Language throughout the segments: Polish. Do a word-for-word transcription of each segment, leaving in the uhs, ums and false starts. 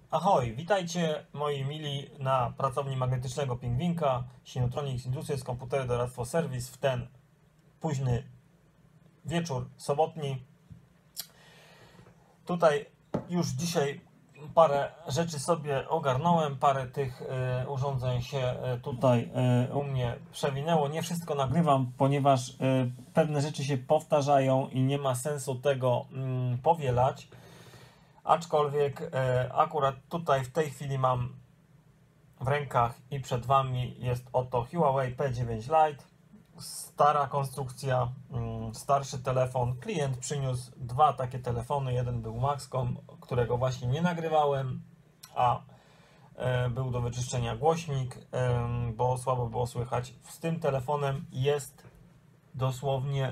Ahoj, witajcie moi mili na pracowni magnetycznego pingwinka Sinotronics Industries Komputery Doradztwo Serwis w ten późny wieczór sobotni. Tutaj już dzisiaj parę rzeczy sobie ogarnąłem, parę tych y, urządzeń się y, tutaj y, u mnie przewinęło. Nie wszystko nagrywam, ponieważ y, pewne rzeczy się powtarzają i nie ma sensu tego y, powielać. Aczkolwiek e, akurat tutaj w tej chwili mam w rękach i przed Wami jest oto Huawei P dziewięć Lite. Stara konstrukcja, mm, starszy telefon. Klient przyniósł dwa takie telefony. Jeden był Maxcom, którego właśnie nie nagrywałem, a e, był do wyczyszczenia głośnik, e, bo słabo było słychać. Z tym telefonem jest dosłownie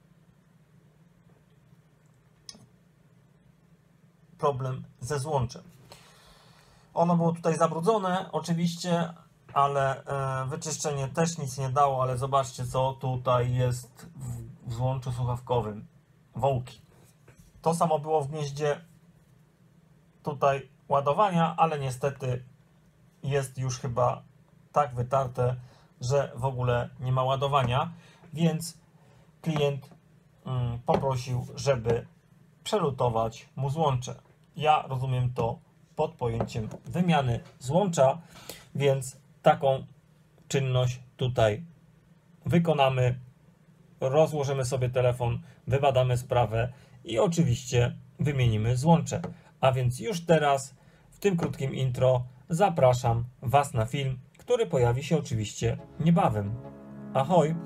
problem ze złączem. Ono było tutaj zabrudzone oczywiście, ale e, wyczyszczenie też nic nie dało, ale zobaczcie, co tutaj jest w, w złączu słuchawkowym. Wołki. To samo było w gnieździe tutaj ładowania, ale niestety jest już chyba tak wytarte, że w ogóle nie ma ładowania, więc klient mm, poprosił, żeby przelutować mu złącze. Ja rozumiem to pod pojęciem wymiany złącza, więc taką czynność tutaj wykonamy. Rozłożymy sobie telefon, wybadamy sprawę i oczywiście wymienimy złącze. A więc już teraz w tym krótkim intro zapraszam Was na film, który pojawi się oczywiście niebawem. Ahoj!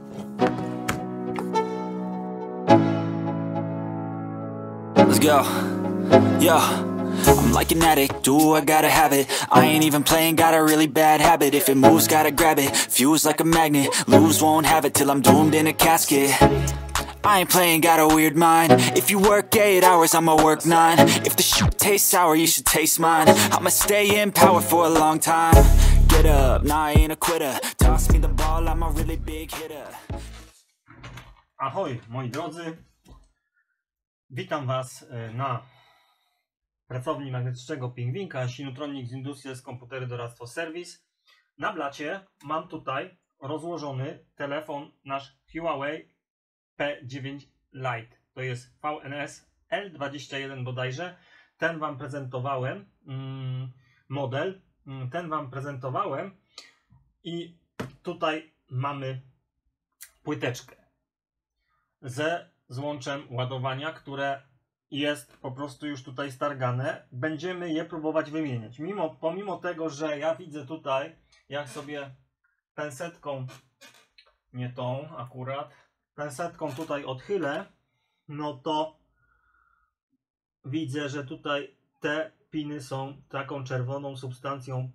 Let's go, yo, I'm like an addict, do I gotta have it. I ain't even playing, got a really bad habit. If it moves, gotta grab it, fuse like a magnet. Lose, won't have it till I'm doomed in a casket. I ain't playing, got a weird mind. If you work eight hours, I'ma work nine. If the shoot tastes sour, you should taste mine. I'ma stay in power for a long time. Get up, nah, I ain't a quitter. Toss me the ball, I'm a really big hitter. Ahoj, moi drodzy. Witam Was na pracowni magnetycznego pingwinka Sinotronics Industries Komputery Doradztwo Serwis. Na blacie mam tutaj rozłożony telefon nasz Huawei P dziewięć Lite. To jest V N S L dwadzieścia jeden bodajże. Ten Wam prezentowałem, mm, model. Ten Wam prezentowałem i tutaj mamy płyteczkę ze złączem ładowania, które jest po prostu już tutaj stargane. Będziemy je próbować wymieniać. Mimo, pomimo tego, że ja widzę tutaj, jak sobie pensetką, nie tą akurat, pensetką tutaj odchylę, no to widzę, że tutaj te piny są taką czerwoną substancją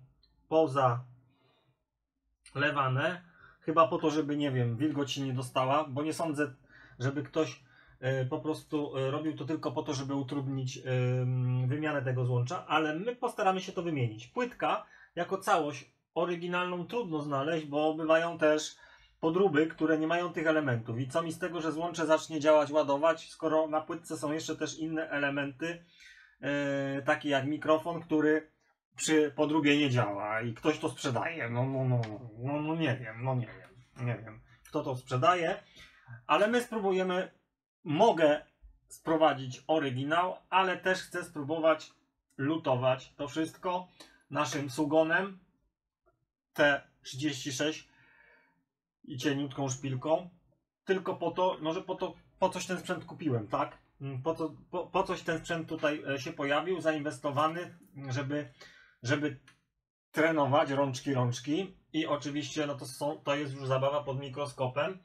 pozalewane. Chyba po to, żeby, nie wiem, wilgoć się nie dostała, bo nie sądzę, żeby ktoś po prostu robił to tylko po to, żeby utrudnić wymianę tego złącza, ale my postaramy się to wymienić. Płytka jako całość oryginalną trudno znaleźć, bo bywają też podróby, które nie mają tych elementów. I co mi z tego, że złącze zacznie działać, ładować, skoro na płytce są jeszcze też inne elementy, takie jak mikrofon, który przy podróbie nie działa i ktoś to sprzedaje. No, no, no, no, no nie wiem, no nie wiem, nie wiem, kto to sprzedaje. Ale my spróbujemy, mogę sprowadzić oryginał, ale też chcę spróbować lutować to wszystko naszym Sugonem T trzydzieści sześć i cieniutką szpilką. Tylko po to, no że po to, po coś ten sprzęt kupiłem, tak? Po, to, po, po coś ten sprzęt tutaj się pojawił, zainwestowany, żeby, żeby trenować rączki, rączki. I oczywiście no to, są, to jest już zabawa pod mikroskopem.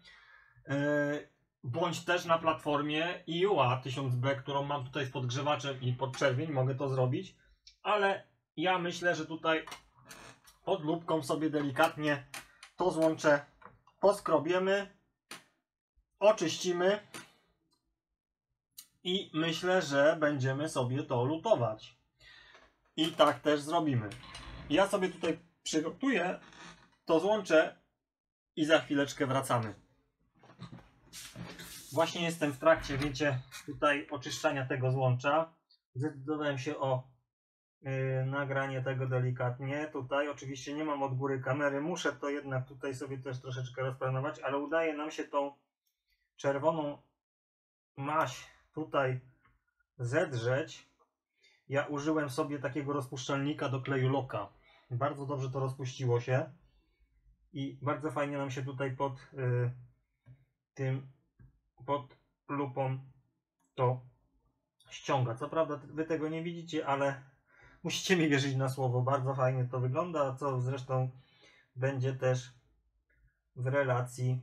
Bądź też na platformie I U A tysiąc B, którą mam tutaj z podgrzewaczem i podczerwień, mogę to zrobić, ale ja myślę, że tutaj pod lupką sobie delikatnie to złącze poskrobiemy, oczyścimy i myślę, że będziemy sobie to lutować. I tak też zrobimy. Ja sobie tutaj przygotuję to złącze i za chwileczkę wracamy. Właśnie jestem w trakcie, wiecie, tutaj oczyszczania tego złącza. Zdecydowałem się o yy, nagranie tego delikatnie. Tutaj oczywiście nie mam od góry kamery, muszę to jednak tutaj sobie też troszeczkę rozplanować, ale udaje nam się tą czerwoną maź tutaj zedrzeć. Ja użyłem sobie takiego rozpuszczalnika do kleju Loka. Bardzo dobrze to rozpuściło się i bardzo fajnie nam się tutaj pod y, tym, pod lupą to ściąga. Co prawda wy tego nie widzicie, ale musicie mi wierzyć na słowo. Bardzo fajnie to wygląda, co zresztą będzie też w relacji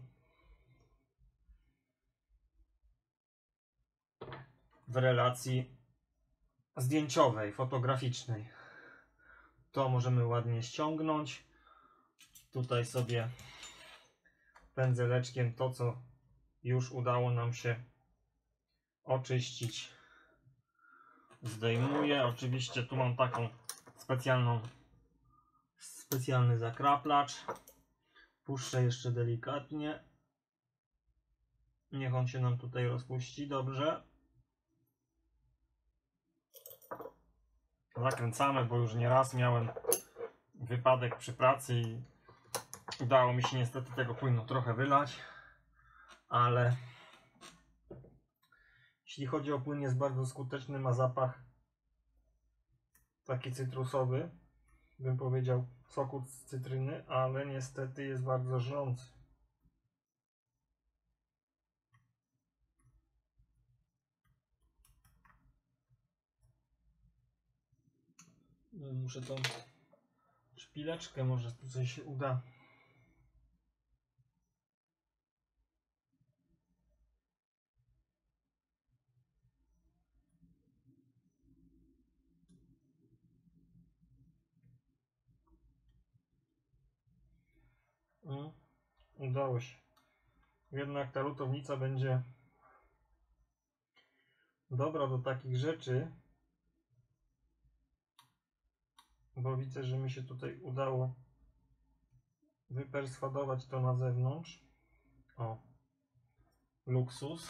w relacji zdjęciowej, fotograficznej. To możemy ładnie ściągnąć. Tutaj sobie pędzeleczkiem to, co już udało nam się oczyścić, zdejmuję. Oczywiście tu mam taką specjalną specjalny zakraplacz. Puszczę jeszcze delikatnie. Niech on się nam tutaj rozpuści dobrze. Zakręcamy, bo już nieraz miałem wypadek przy pracy i udało mi się niestety tego płynu trochę wylać, ale jeśli chodzi o płyn, jest bardzo skuteczny, ma zapach taki cytrusowy, bym powiedział soku z cytryny, ale niestety jest bardzo żrący. Muszę tą szpileczkę, może tutaj się uda. Mm, udało się. Jednak ta lutownica będzie dobra do takich rzeczy, bo widzę, że mi się tutaj udało wyperswadować to na zewnątrz. O, luksus.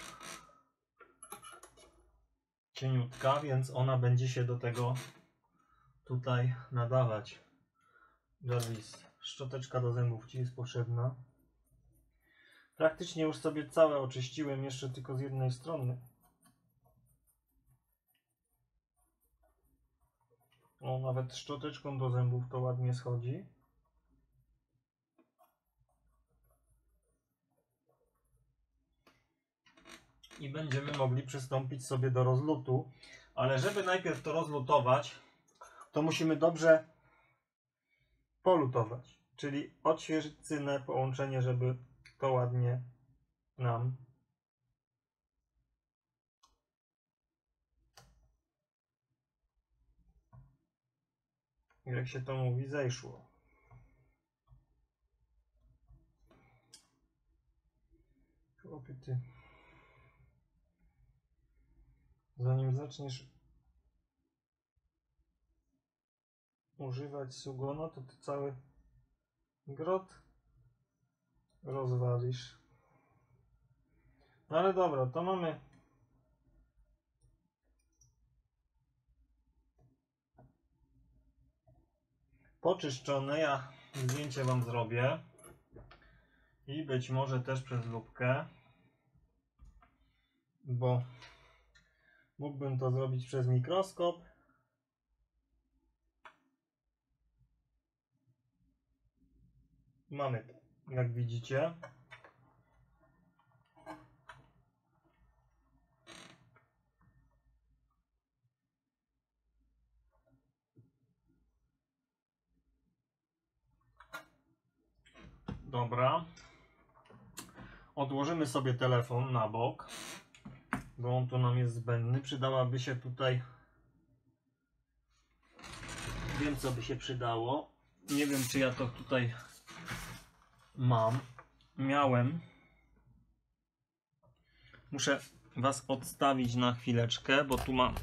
Cieniutka, więc ona będzie się do tego tutaj nadawać. Jarvis, szczoteczka do zębów Ci jest potrzebna. Praktycznie już sobie całe oczyściłem, jeszcze tylko z jednej strony. O, nawet szczoteczką do zębów to ładnie schodzi. I będziemy mogli przystąpić sobie do rozlutu. Ale żeby najpierw to rozlutować, to musimy dobrze polutować. Czyli odświeżyć cynę, połączenie, żeby to ładnie nam jak się to mówi, zejszło. Chłopie ty. Zanim zaczniesz używać sugona, to ty cały grot rozwalisz. No ale dobra, to mamy poczyszczone. Ja zdjęcie Wam zrobię i być może też przez lupkę, bo mógłbym to zrobić przez mikroskop. Mamy to, jak widzicie. Dobra. Odłożymy sobie telefon na bok, bo on tu nam jest zbędny. Przydałaby się tutaj... Wiem, co by się przydało. Nie wiem, czy ja to tutaj mam. Miałem. Muszę Was odstawić na chwileczkę, bo tu mam...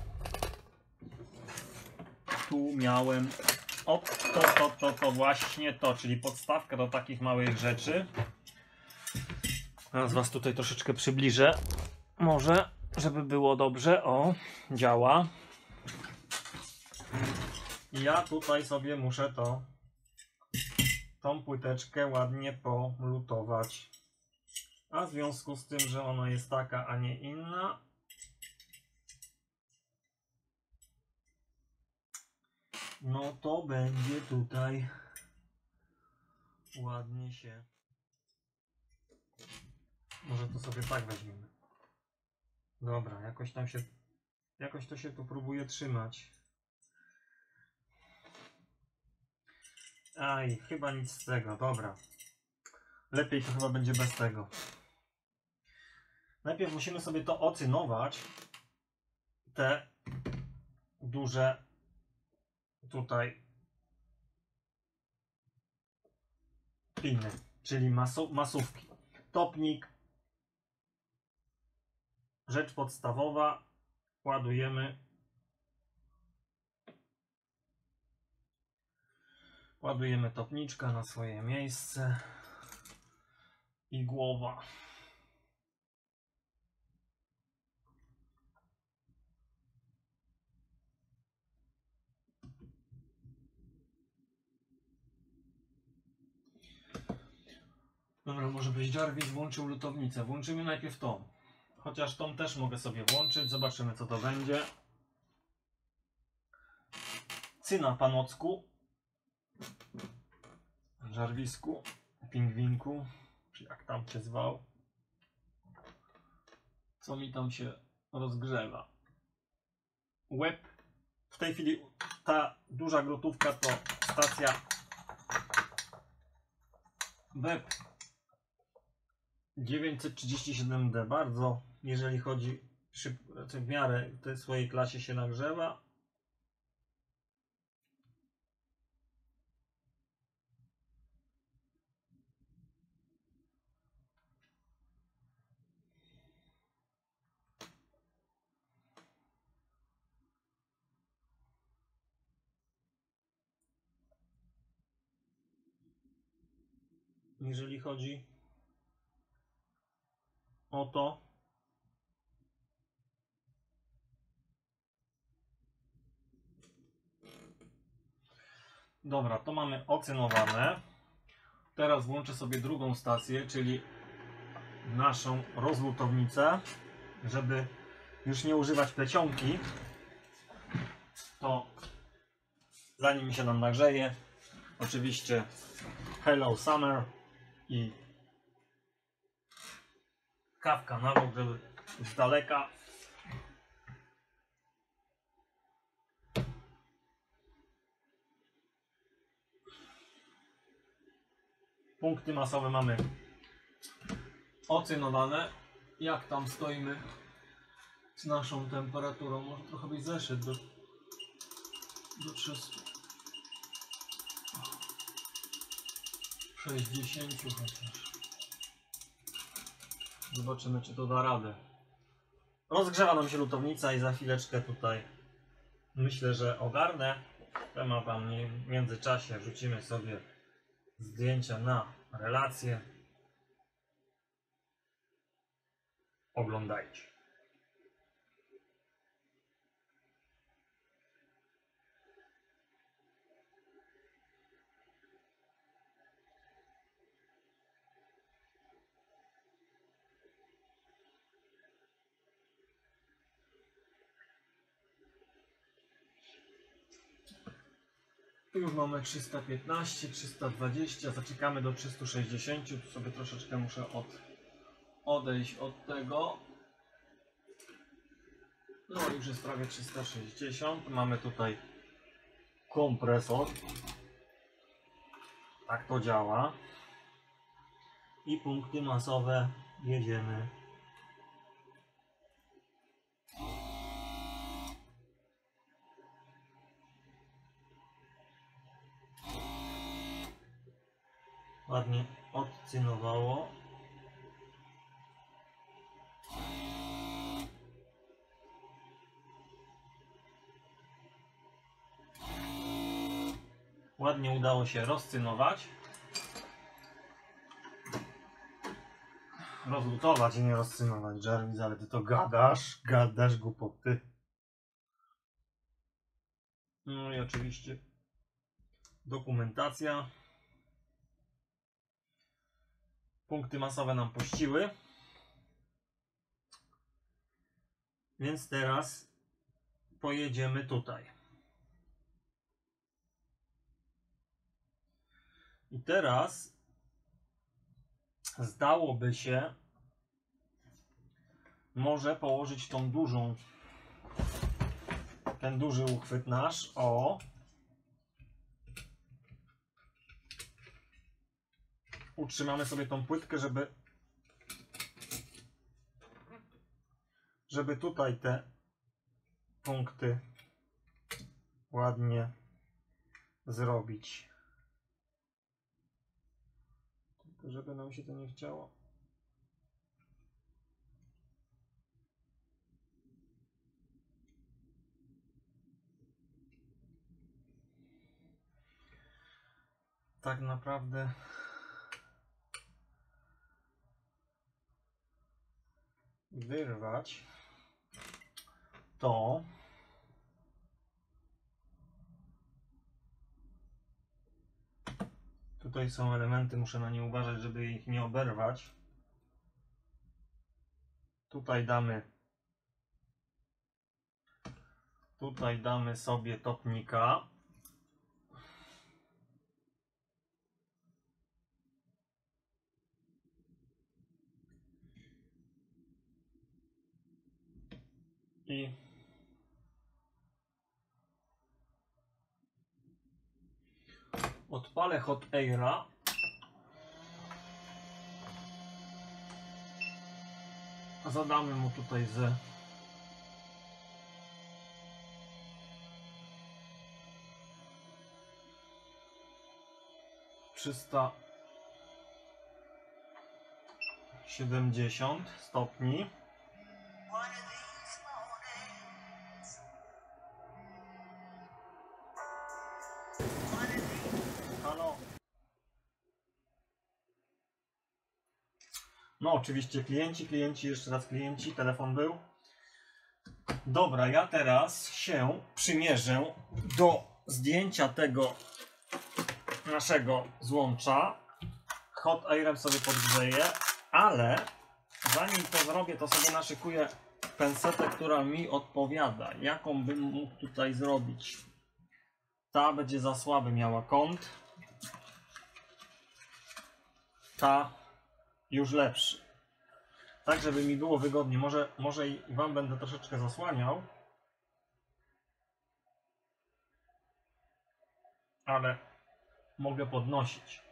Tu miałem... O, to, to, to, to właśnie to, czyli podstawka do takich małych rzeczy. Teraz Was tutaj troszeczkę przybliżę. Może, żeby było dobrze. O, działa. I ja tutaj sobie muszę to, tą płyteczkę ładnie polutować. A w związku z tym, że ona jest taka, a nie inna, no to będzie tutaj ładnie się. Może to sobie tak weźmiemy. Dobra, jakoś tam się, jakoś to się tu próbuje trzymać. Aj, chyba nic z tego, dobra. Lepiej to chyba będzie bez tego. Najpierw musimy sobie to ocynować. Te duże tutaj piny, czyli masu, masówki. Topnik, rzecz podstawowa, ładujemy, ładujemy topniczka na swoje miejsce i głowa. Dobra, może byś Jarvis włączył lutownicę. Włączymy najpierw tą. Chociaż tą też mogę sobie włączyć. Zobaczymy, co to będzie. Cyna panocku. Jarvisku. Pingwinku. Czy jak tam się zwał. Co mi tam się rozgrzewa. Łeb. W tej chwili ta duża grotówka to stacja Web dziewięćset trzydzieści siedem D. Bardzo, jeżeli chodzi szybko, w miarę w tej swojej klasie się nagrzewa. Jeżeli chodzi o to, dobra, to mamy ocynowane. Teraz włączę sobie drugą stację, czyli naszą rozlutownicę, żeby już nie używać plecionki. To zanim się nam nagrzeje, oczywiście Hello Summer i kawka na bok, żeby z daleka. Punkty masowe mamy ocynowane. Jak tam stoimy z naszą temperaturą? Może trochę byś zeszedł do, do sześćdziesiąt chociaż. Zobaczymy, czy to da radę. Rozgrzewa nam się lutownica i za chwileczkę tutaj myślę, że ogarnę temat, a w międzyczasie wrzucimy sobie zdjęcia na relację. Oglądajcie. Tu już mamy trzysta piętnaście, trzysta dwadzieścia, zaczekamy do trzystu sześćdziesięciu, tu sobie troszeczkę muszę od, odejść od tego. No już jest prawie trzysta sześćdziesiąt, mamy tutaj kompresor, tak to działa i punkty masowe jedziemy. Ładnie odcynowało. Ładnie udało się rozcynować. Rozlutować i nie rozcynować, Jarvis, ale ty to gadasz, gadasz głupoty. No i oczywiście dokumentacja. Punkty masowe nam puściły. Więc teraz pojedziemy tutaj. I teraz zdałoby się może położyć tą dużą, ten duży uchwyt nasz, o. Utrzymamy sobie tą płytkę, żeby żeby tutaj te punkty ładnie zrobić. Tylko żeby nam się to nie chciało. Tak naprawdę wyrwać to tutaj są elementy, muszę na nie uważać, żeby ich nie oberwać. Tutaj damy tutaj damy sobie topnika. I odpalę hot aira. Zadamy mu tutaj z trzysta siedemdziesiąt stopni. Halo. No oczywiście klienci, klienci, jeszcze raz klienci, telefon był. Dobra, ja teraz się przymierzę do zdjęcia tego naszego złącza. Hot airem sobie podgrzeję, ale zanim to zrobię, to sobie naszykuję pensetę, która mi odpowiada. Jaką bym mógł tutaj zrobić? Ta będzie za słaby miała kąt. Ta już lepszy. Tak, żeby mi było wygodnie. Może, może i Wam będę troszeczkę zasłaniał. Ale mogę podnosić.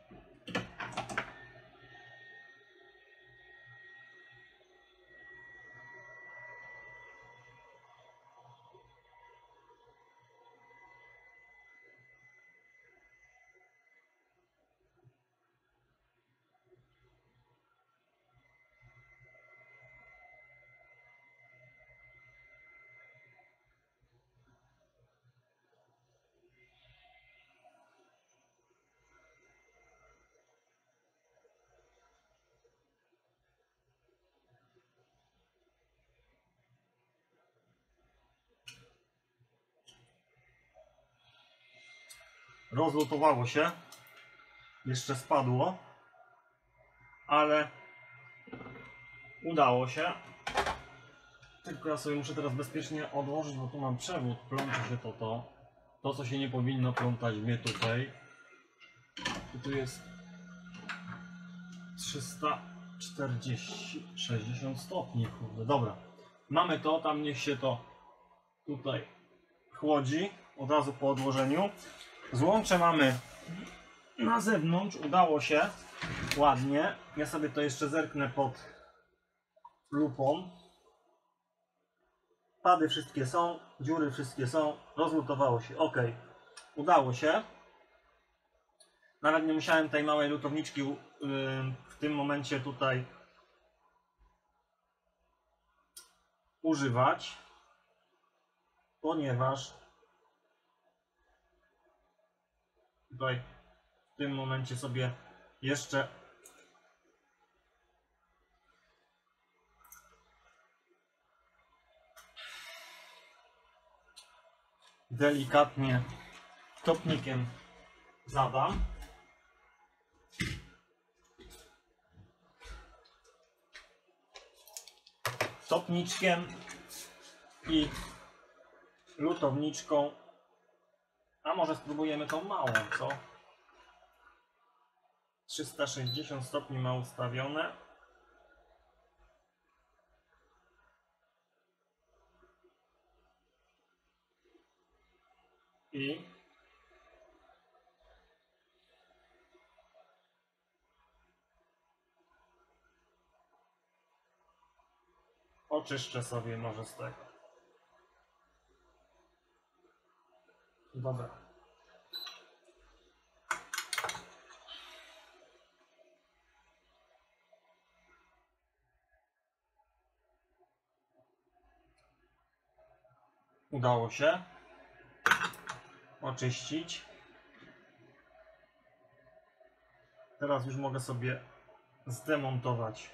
Rozlutowało się, jeszcze spadło, ale udało się. Tylko ja sobie muszę teraz bezpiecznie odłożyć, bo tu mam przewód, plącze się to to. To, co się nie powinno plątać, mnie tutaj. I tu jest trzysta czterdzieści, sześćdziesiąt stopni, kurde, dobra. Mamy to, tam niech się to tutaj chłodzi, od razu po odłożeniu. Złącze mamy na zewnątrz, udało się ładnie. Ja sobie to jeszcze zerknę pod lupą. Pady wszystkie są, dziury wszystkie są, rozlutowało się, ok. Udało się. Nawet nie musiałem tej małej lutowniczki w tym momencie tutaj używać, ponieważ tutaj w tym momencie sobie jeszcze delikatnie topnikiem zadam. Topniczkiem i lutowniczką. A może spróbujemy tą małą, co? trzysta sześćdziesiąt stopni ma ustawione. I oczyszczę sobie może z tego. Dobra. Udało się oczyścić. Teraz już mogę sobie zdemontować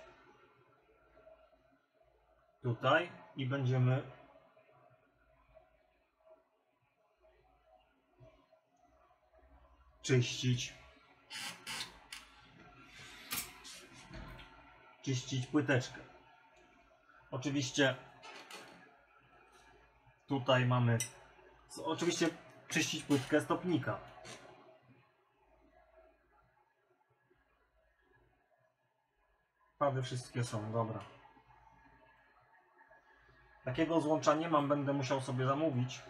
tutaj i będziemy czyścić czyścić płyteczkę. Oczywiście tutaj mamy oczywiście czyścić płytkę stopnika. Pady wszystkie są, dobra. Takiego złącza nie mam, będę musiał sobie zamówić.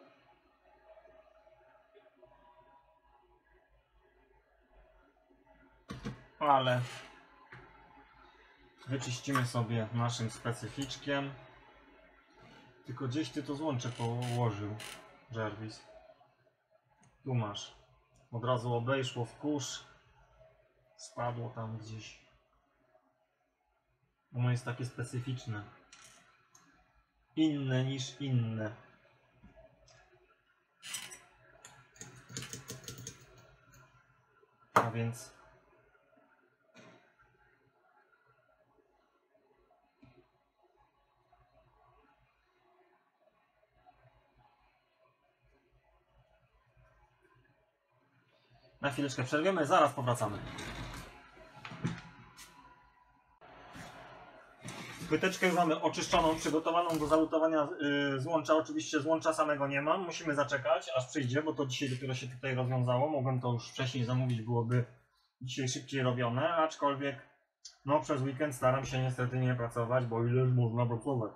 Ale wyczyścimy sobie naszym specyficzkiem. Tylko gdzieś ty to złącze położył, Jervis. Tu masz. Od razu obejrzło w kurz. Spadło tam gdzieś. Ono jest takie specyficzne. Inne niż inne. A więc na chwileczkę przerwiemy, zaraz powracamy. Płyteczkę już mamy oczyszczoną, przygotowaną do zalutowania yy, złącza. Oczywiście złącza samego nie mam, musimy zaczekać aż przyjdzie, bo to dzisiaj dopiero się tutaj rozwiązało. Mogłem to już wcześniej zamówić, byłoby dzisiaj szybciej robione, aczkolwiek no przez weekend staram się niestety nie pracować, bo ile można pracować.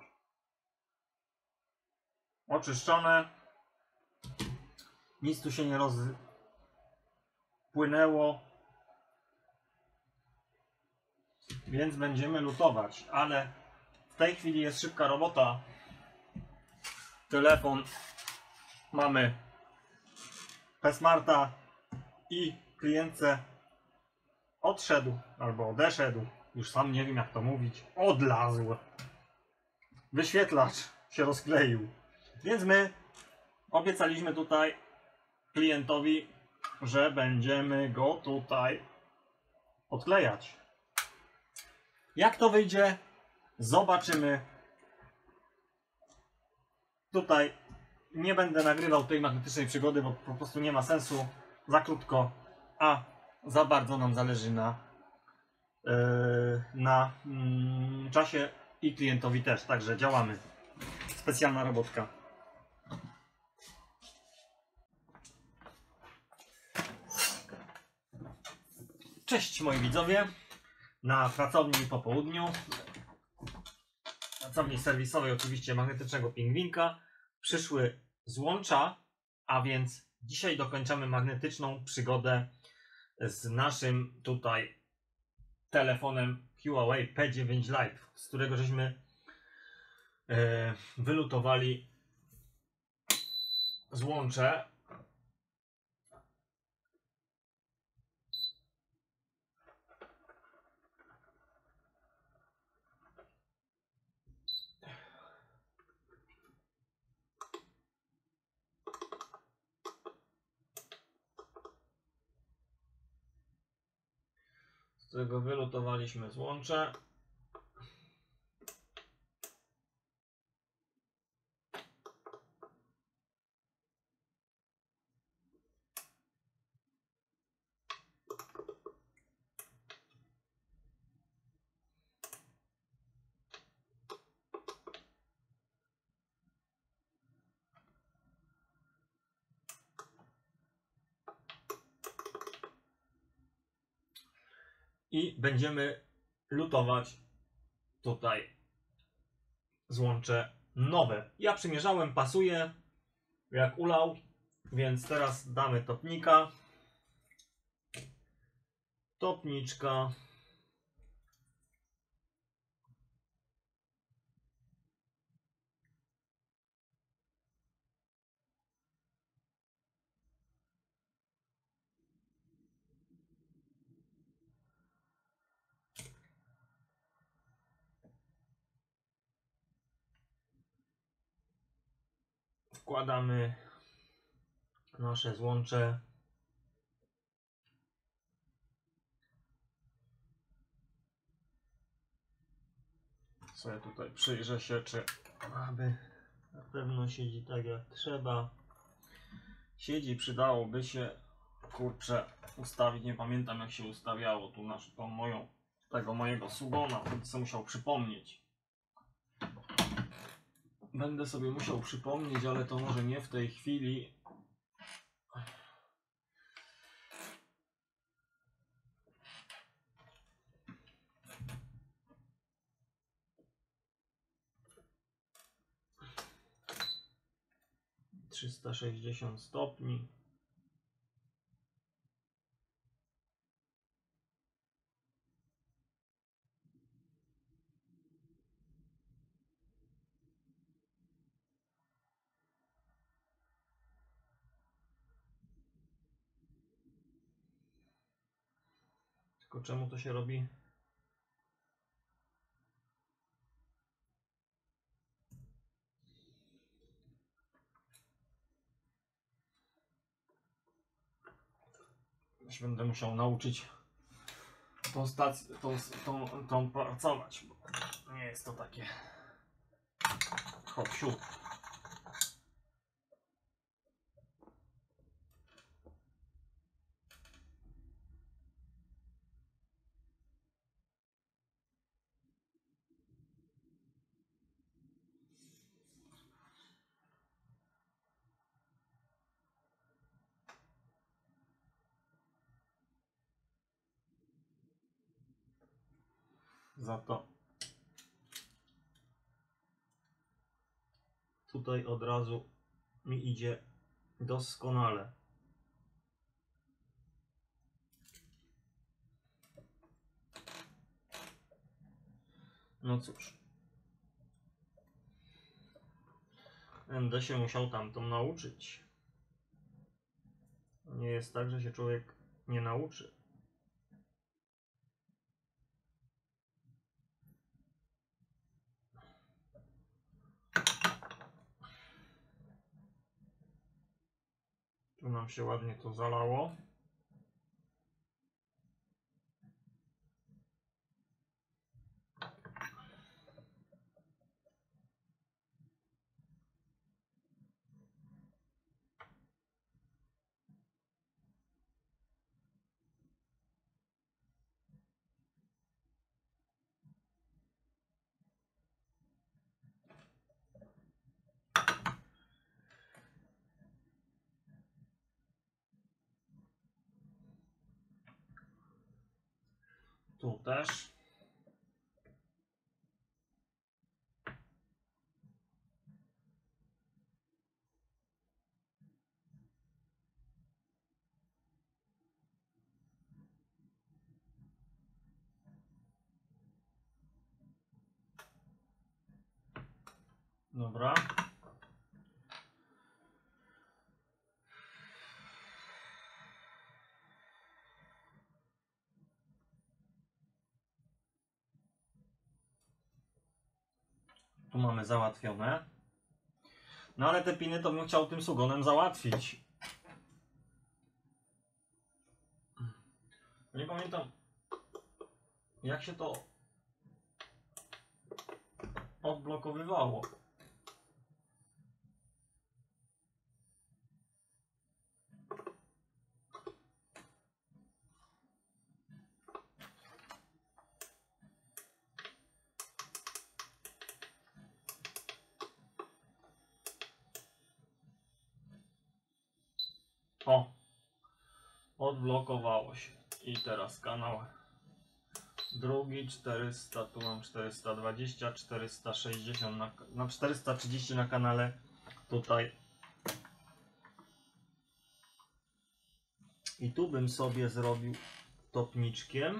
Oczyszczone. Nic tu się nie rozpłynęło. Więc będziemy lutować, ale w tej chwili jest szybka robota. Telefon mamy P-Smarta i klientce odszedł albo odeszedł, już sam nie wiem jak to mówić, odlazł. Wyświetlacz się rozkleił. Więc my obiecaliśmy tutaj klientowi, że będziemy go tutaj odklejać. Jak to wyjdzie, zobaczymy. Tutaj nie będę nagrywał tej magnetycznej przygody, bo po prostu nie ma sensu. Za krótko, a za bardzo nam zależy na, yy, na yy, czasie i klientowi też. Także działamy. Specjalna robotka. Cześć moi widzowie. Na pracowni po południu, pracowni serwisowej oczywiście magnetycznego pingwinka, przyszły złącza, a więc dzisiaj dokończamy magnetyczną przygodę z naszym tutaj telefonem Huawei P dziewięć Lite, z którego żeśmy e, wylutowali złącze. Z którego wylutowaliśmy złącze. i będziemy lutować tutaj złącze nowe. Ja przymierzałem, pasuje jak ulał, więc teraz damy topnika. Topniczka. Wkładamy nasze złącze. Sobie tutaj przyjrzę się, czy aby na pewno siedzi tak jak trzeba. Siedzi, przydałoby się, kurczę, ustawić. Nie pamiętam, jak się ustawiało tu nasz, tą moją, tego mojego Sugona. Będę sobie musiał przypomnieć. Będę sobie musiał przypomnieć, ale to może nie w tej chwili. trzysta sześćdziesiąt stopni. Tylko czemu to się robi? Już będę musiał nauczyć tą stację, tą, tą, tą pracować, bo nie jest to takie hop siup. Za to tutaj od razu mi idzie doskonale. No cóż, będę się musiał tamtą nauczyć. Nie jest tak, że się człowiek nie nauczy. Tu nam się ładnie to zalało. Tu też. Dobra. Tu mamy załatwione. No ale te piny to bym chciał tym Sugonem załatwić. Nie pamiętam, jak się to odblokowywało. O, odblokowało się. I teraz kanał Drugi czterysta, tu mam czterysta dwadzieścia, czterysta sześćdziesiąt, na, na czterysta trzydzieści na kanale tutaj. I tu bym sobie zrobił topniczkiem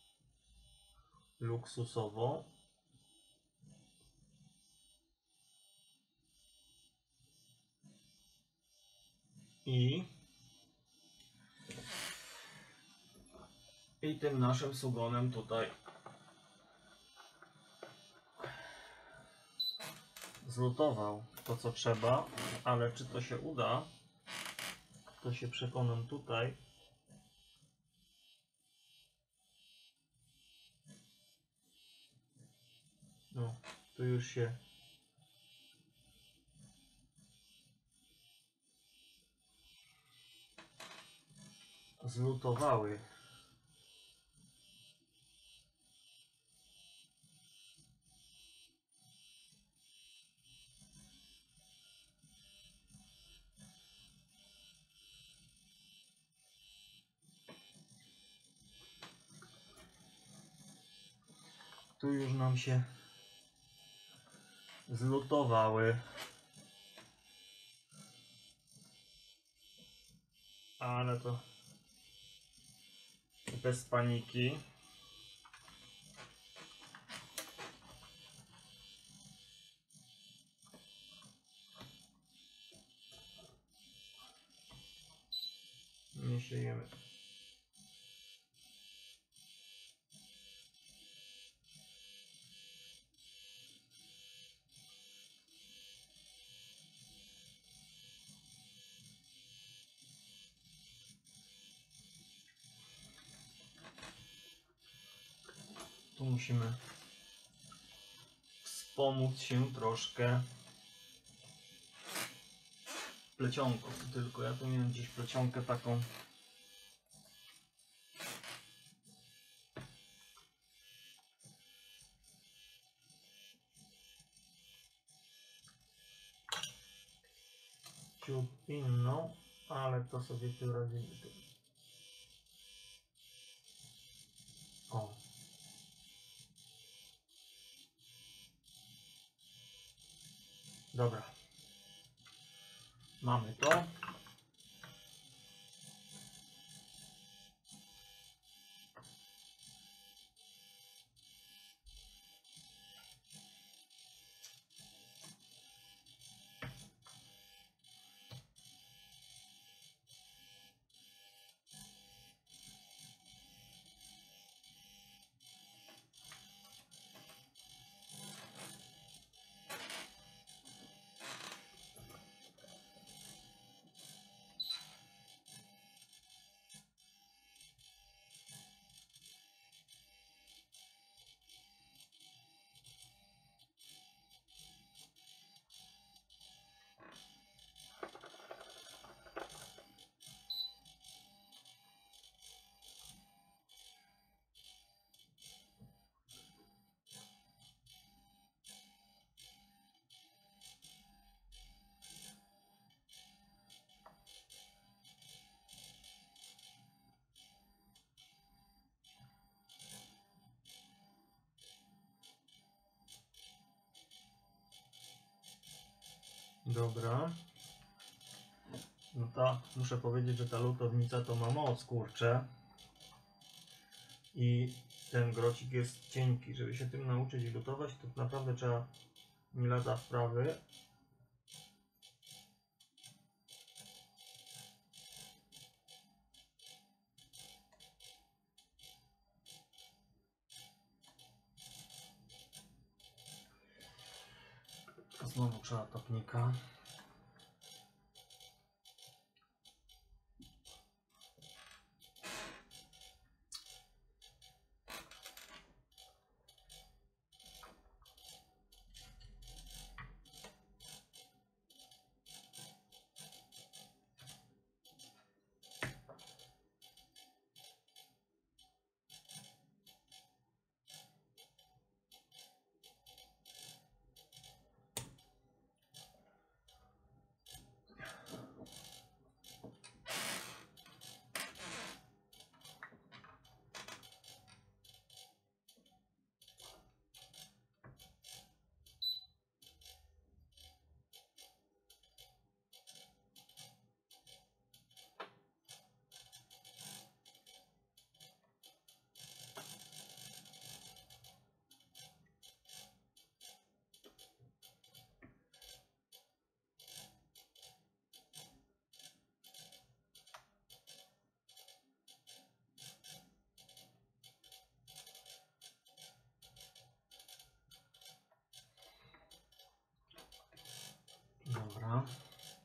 luksusową. I i tym naszym sugonem tutaj zlutował to, co trzeba, ale czy to się uda, to się przekonam tutaj. No, tu już się zlutowały. Tu już nam się zlutowały. Ale to bez paniki. Nie siejemy. Tu musimy wspomóc się troszkę plecionką. Tylko ja tu miałem gdzieś plecionkę taką. Ciut inną, ale to sobie tu radzimy. O. Dobra. Mamy to. Dobra. No ta, muszę powiedzieć, że ta lutownica to ma moc, kurczę. I ten grocik jest cienki. Żeby się tym nauczyć lutować, to naprawdę trzeba nie lada wprawy. Znowu trzeba topnika.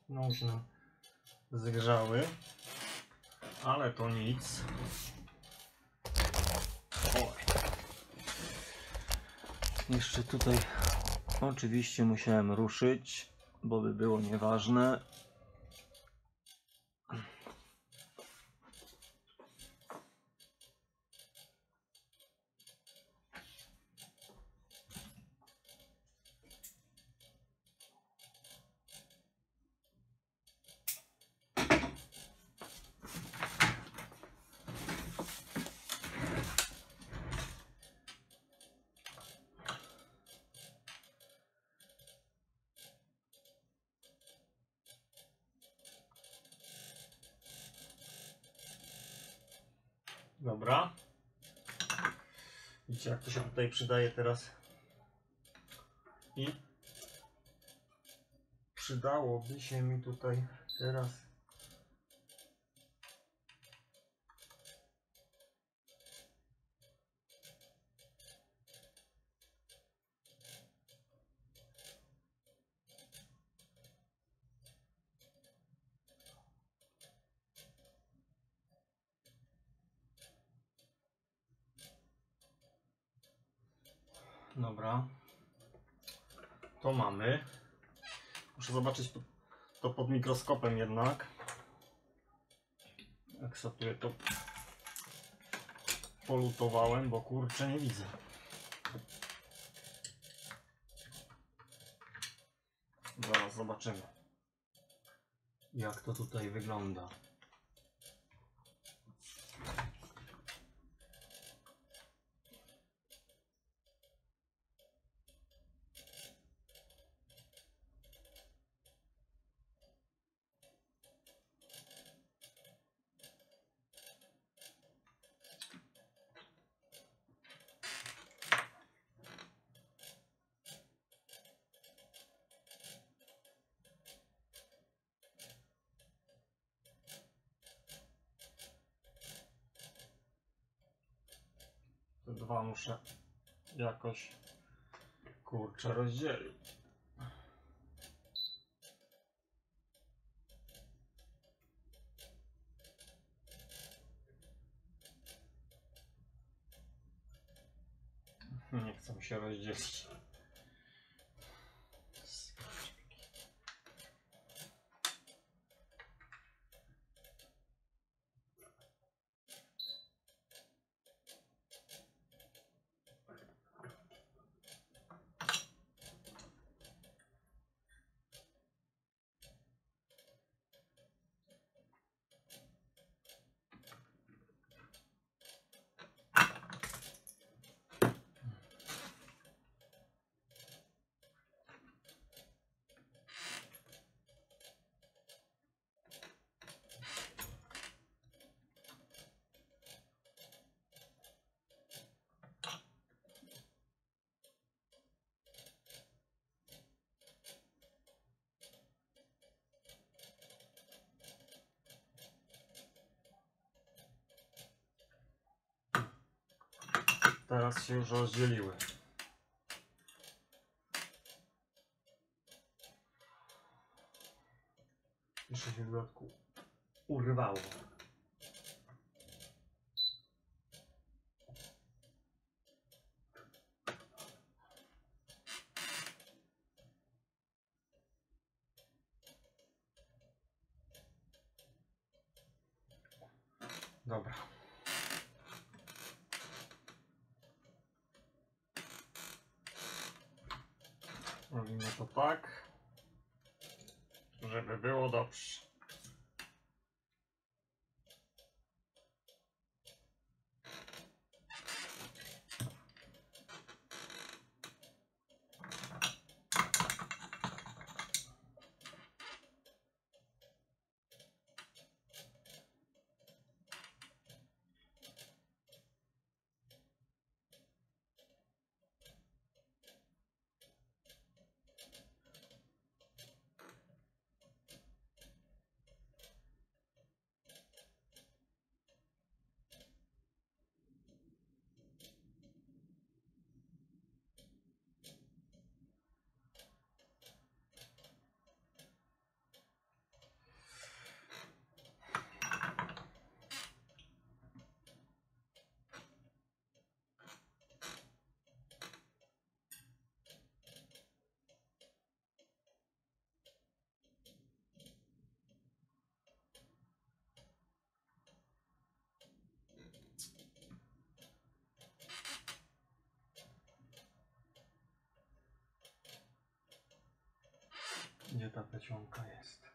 No się nam zgrzały, ale to nic. Oj. Jeszcze tutaj oczywiście musiałem ruszyć, bo by było nieważne. Dobra. Widzicie, jak to się tutaj przydaje teraz. I przydałoby się mi tutaj teraz dobra, to mamy. Muszę zobaczyć to pod mikroskopem jednak. Jak sobie to polutowałem, bo kurczę nie widzę. Zaraz zobaczymy, jak to tutaj wygląda. Te dwa muszę jakoś, kurczę, rozdzielić. Nie chcę się rozdzielić. Teraz się już rozdzieliły. Jeszcze się w dodatku urwało. Dobra. Robimy to tak, żeby było dobrze. plecionka jest.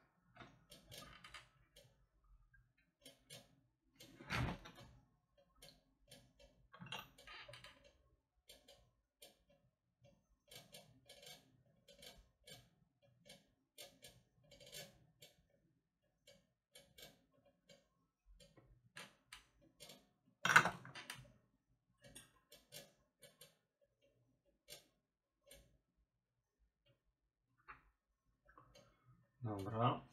Dobra.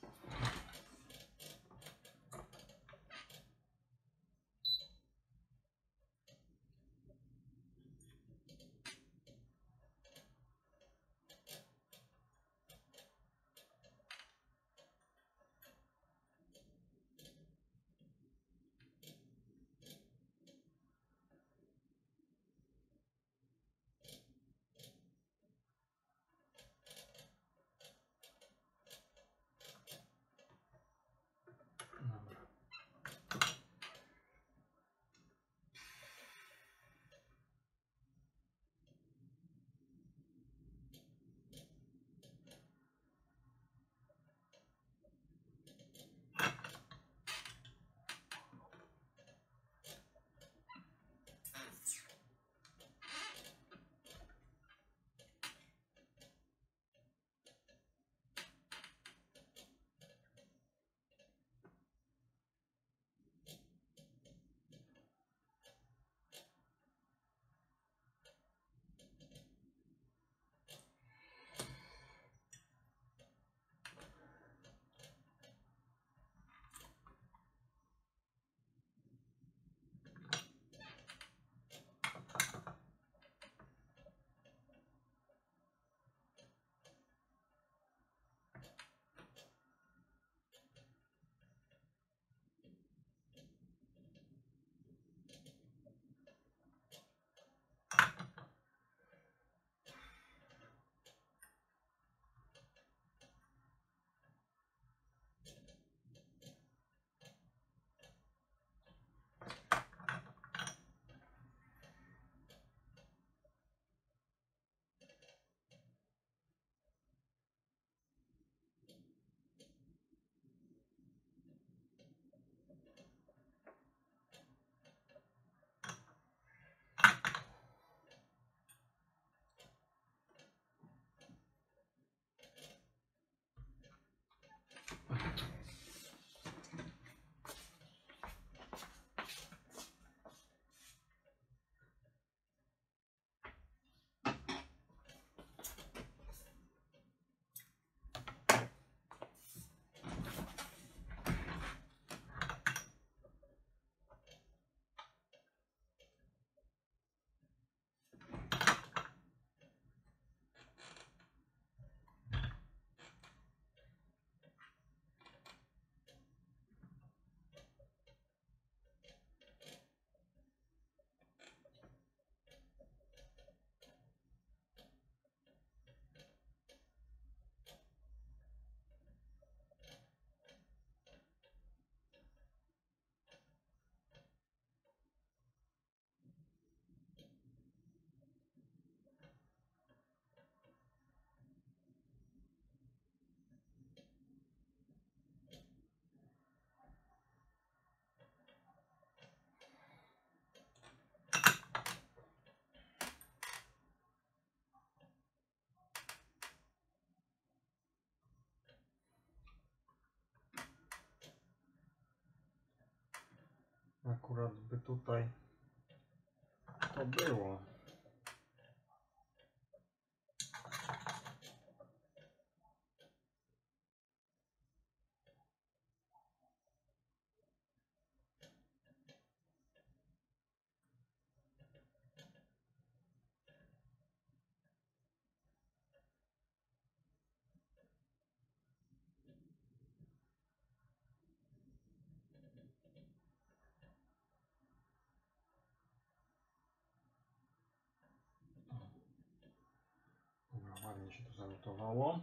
Akurat by tutaj to było. Dobra, ładnie się to zanotowało.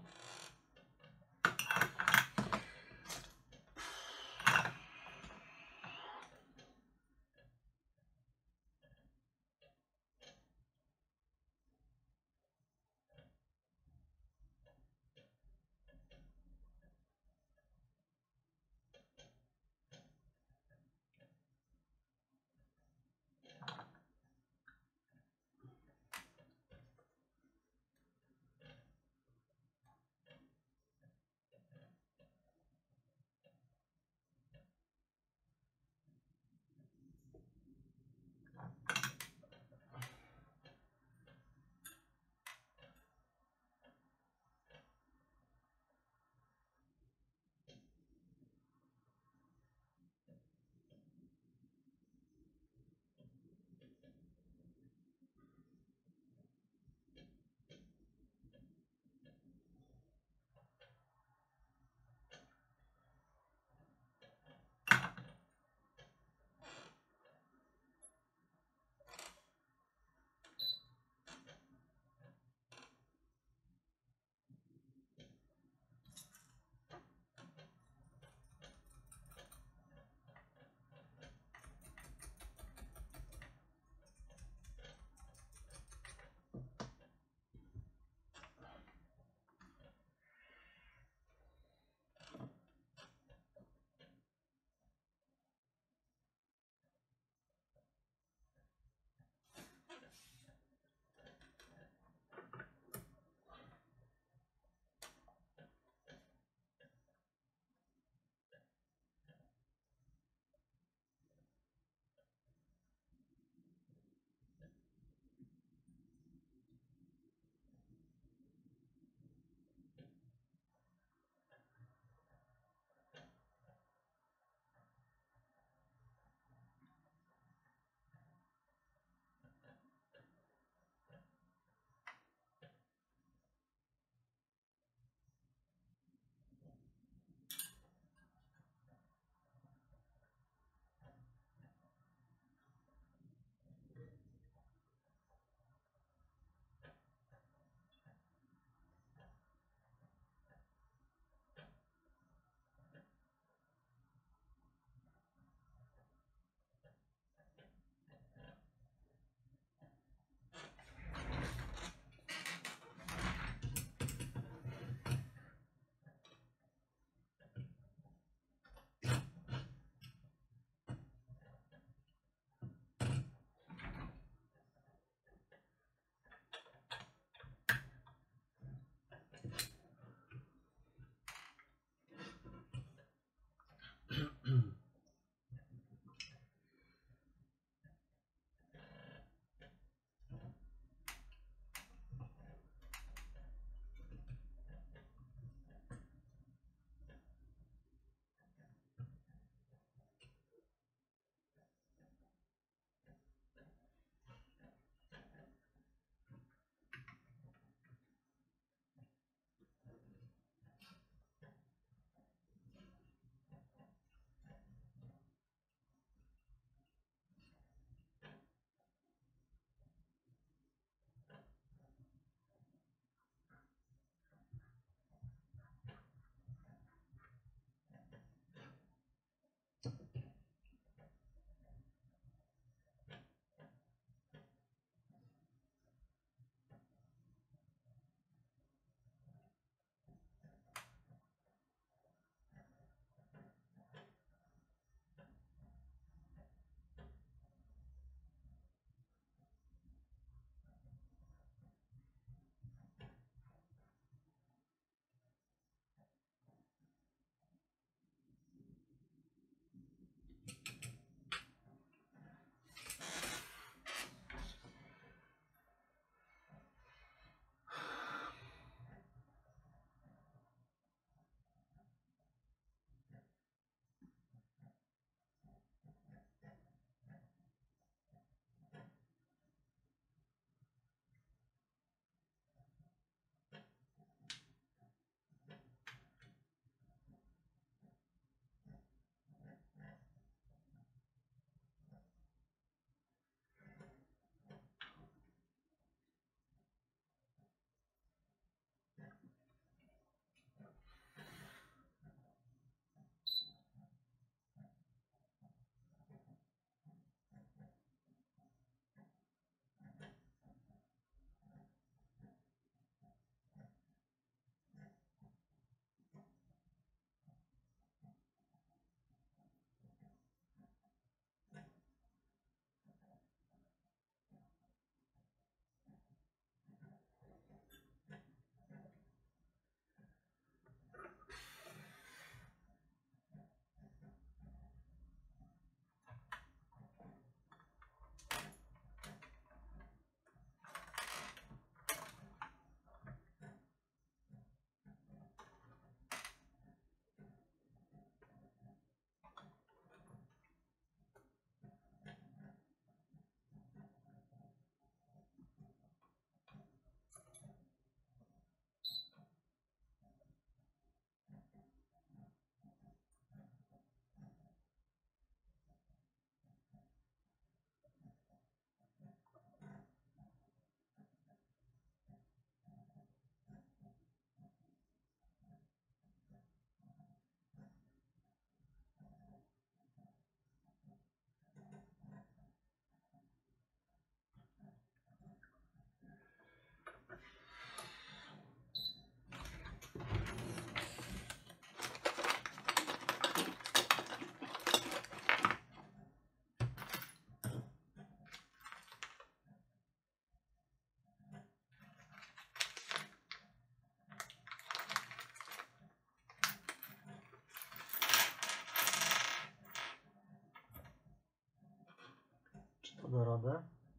To da radę.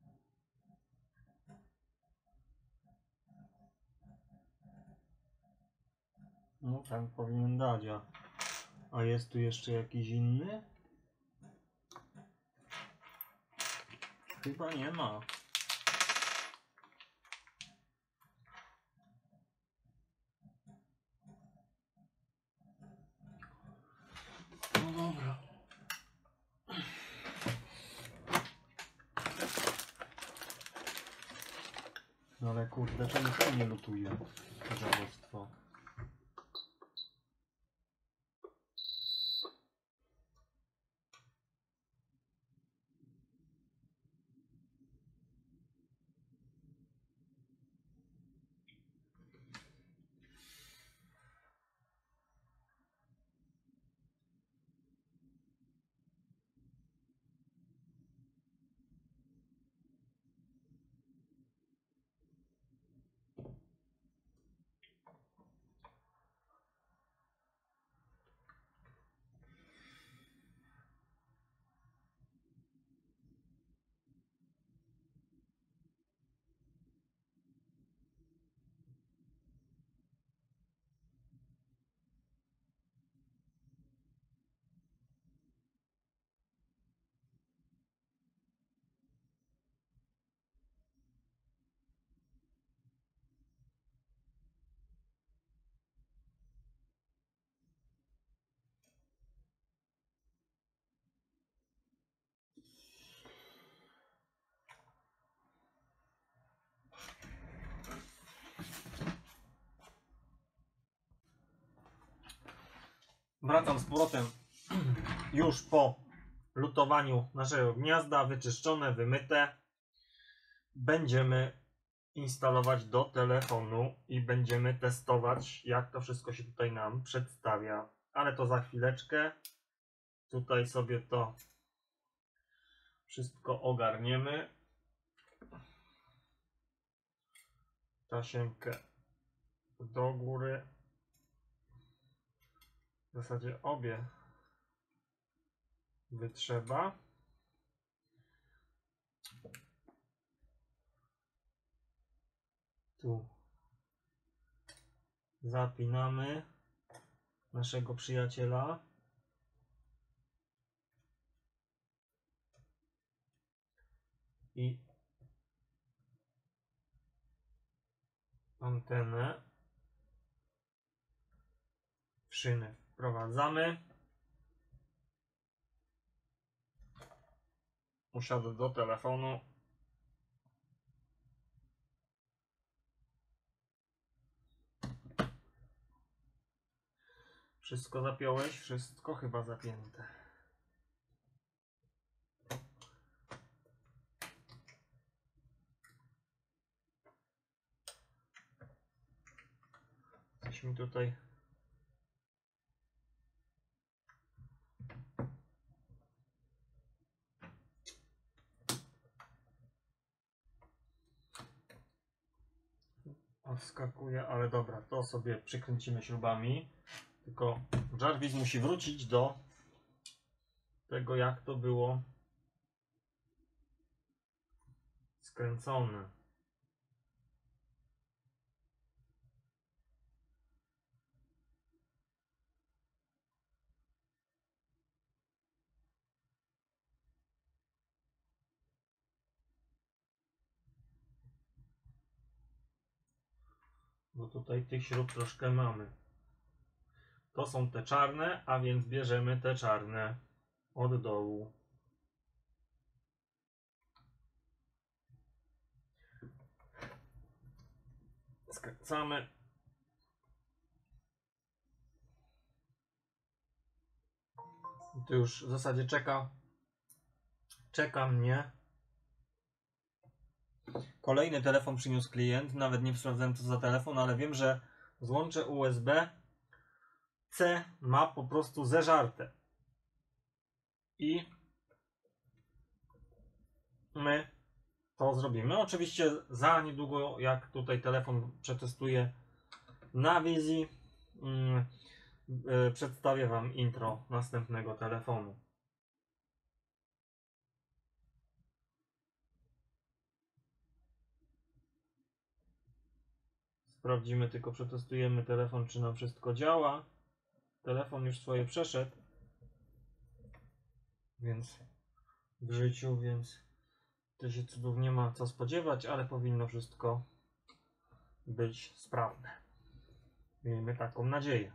No tak powinien dać, a, a jest tu jeszcze jakiś inny? Chyba nie ma. No dobra. No ale kurde, czemu to nie lutuje? Żałostwo. Wracam z powrotem już po lutowaniu naszego gniazda, wyczyszczone, wymyte. Będziemy instalować do telefonu i będziemy testować, jak to wszystko się tutaj nam przedstawia. Ale to za chwileczkę. Tutaj sobie to wszystko ogarniemy. Tasiemkę do góry. W zasadzie obie wytrzeba. Tu zapinamy naszego przyjaciela. I antenę w szynę wprowadzamy. Usiadę do telefonu. Wszystko zapiąłeś? Wszystko chyba zapięte. Coś mi tutaj odskakuje, ale dobra, to sobie przykręcimy śrubami. Tylko Jarvis musi wrócić do tego, jak to było skręcone. Bo tutaj tych śrub troszkę mamy. To są te czarne, a więc bierzemy te czarne od dołu. Skręcamy. Tu już w zasadzie czeka, czeka mnie. Kolejny telefon przyniósł klient. Nawet nie sprawdzałem co za telefon, ale wiem, że złącze U S B C ma po prostu zeżarte. I my to zrobimy. Oczywiście za niedługo, jak tutaj telefon przetestuję na wizji, yy, yy, przedstawię Wam intro następnego telefonu. Sprawdzimy, tylko przetestujemy telefon, czy nam wszystko działa. Telefon już swoje przeszedł. Więc w życiu, więc to się cudów nie ma co spodziewać, ale powinno wszystko być sprawne. Miejmy taką nadzieję.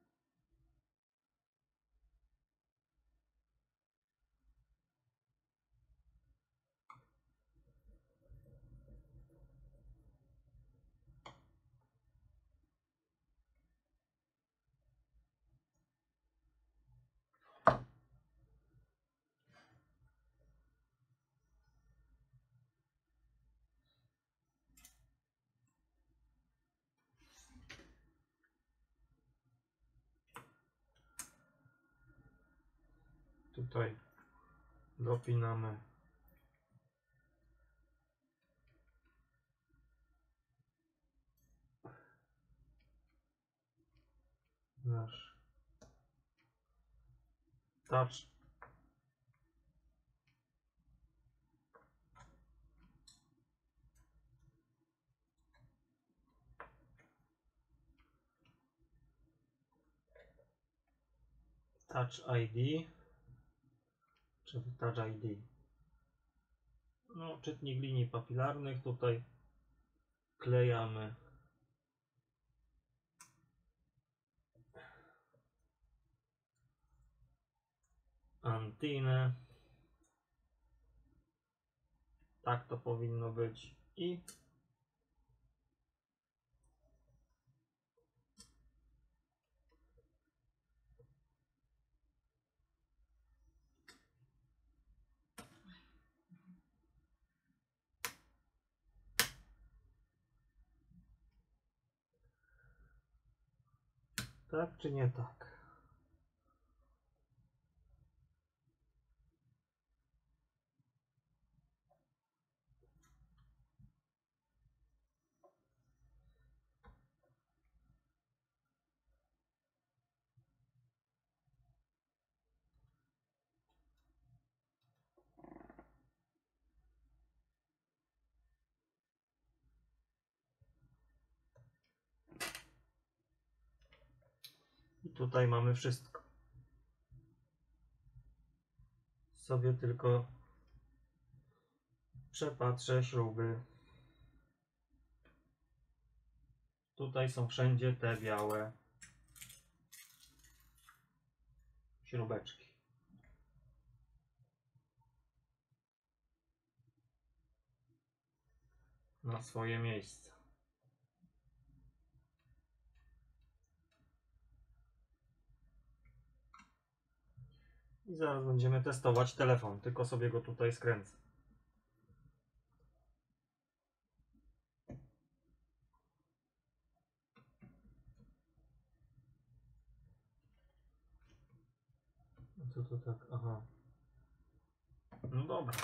Tutaj dopinamy nasz touch. Touch I D. Czy Touch I D? No, czytnik linii papilarnych. Tutaj klejamy antenę. Tak to powinno być. I tak czy nie tak? I tutaj mamy wszystko. Sobie tylko przepatrzę śruby. Tutaj są wszędzie te białe śrubeczki. Na swoje miejsce. I zaraz będziemy testować telefon, tylko sobie go tutaj skręcę. Co to tak? Aha. No dobra.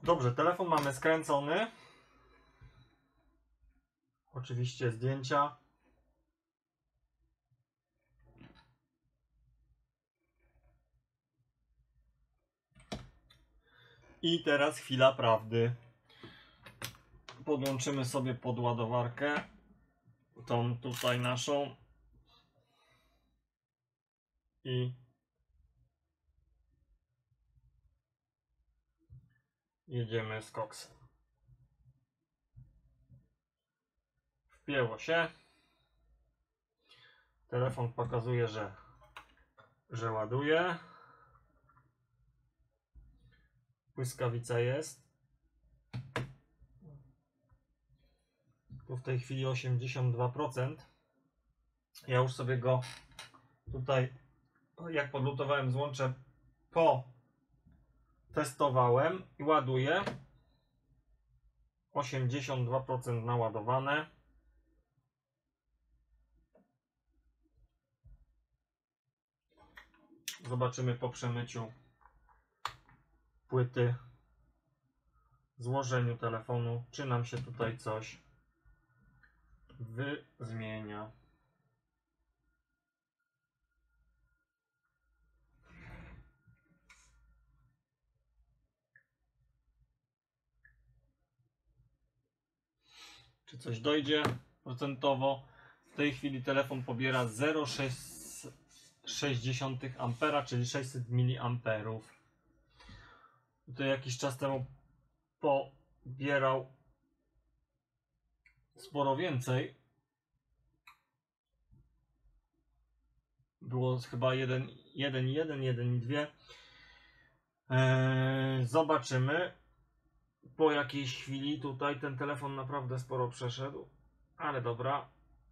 Dobrze, telefon mamy skręcony. Oczywiście zdjęcia. I teraz chwila prawdy. Podłączymy sobie pod ładowarkę tą tutaj naszą i jedziemy z koksem. Wpięło się. Telefon pokazuje, że, że ładuje. Błyskawica jest. Tu w tej chwili osiemdziesiąt dwa procent. Ja już sobie go tutaj, jak podlutowałem złącze, potestowałem i ładuję. osiemdziesiąt dwa procent naładowane. Zobaczymy po przemyciu płyty, złożeniu telefonu, czy nam się tutaj coś wyzmienia. Czy coś dojdzie procentowo? W tej chwili telefon pobiera zero przecinek sześć ampera, czyli sześćset miliamperów. Tutaj jakiś czas temu pobierał sporo więcej. Było chyba jeden jeden jeden jeden dwa. Eee, zobaczymy. Po jakiejś chwili tutaj ten telefon naprawdę sporo przeszedł. Ale dobra.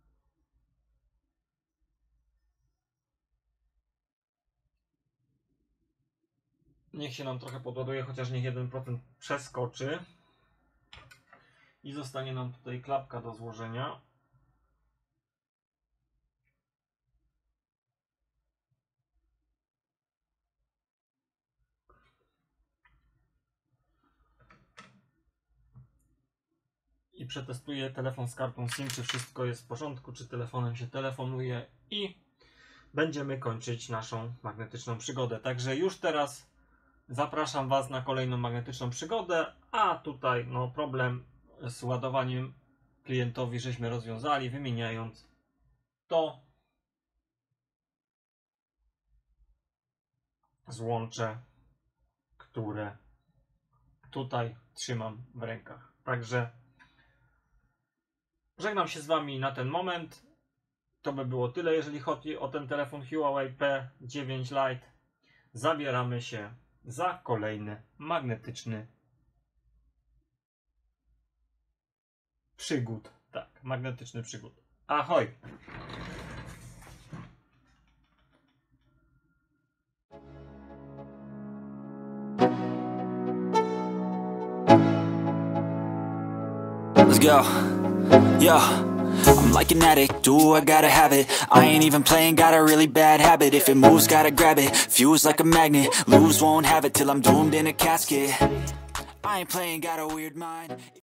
Niech się nam trochę podładuje, chociaż niech jeden procent przeskoczy. I zostanie nam tutaj klapka do złożenia. I przetestuję telefon z kartą SIM, czy wszystko jest w porządku, czy telefonem się telefonuje i będziemy kończyć naszą magnetyczną przygodę. Także już teraz zapraszam Was na kolejną magnetyczną przygodę, a tutaj no, problem z ładowaniem klientowi żeśmy rozwiązali, wymieniając to złącze, które tutaj trzymam w rękach. Także żegnam się z Wami na ten moment. To by było tyle, jeżeli chodzi o ten telefon Huawei P dziewięć Lite. Zabieramy się za kolejny magnetyczny przygód. Tak, magnetyczny przygód. Ahoj! Let's go. Yo, I'm like an addict, do I gotta have it. I ain't even playing, got a really bad habit. If it moves, gotta grab it, fuse like a magnet. Lose, won't have it till I'm doomed in a casket. I ain't playing, got a weird mind.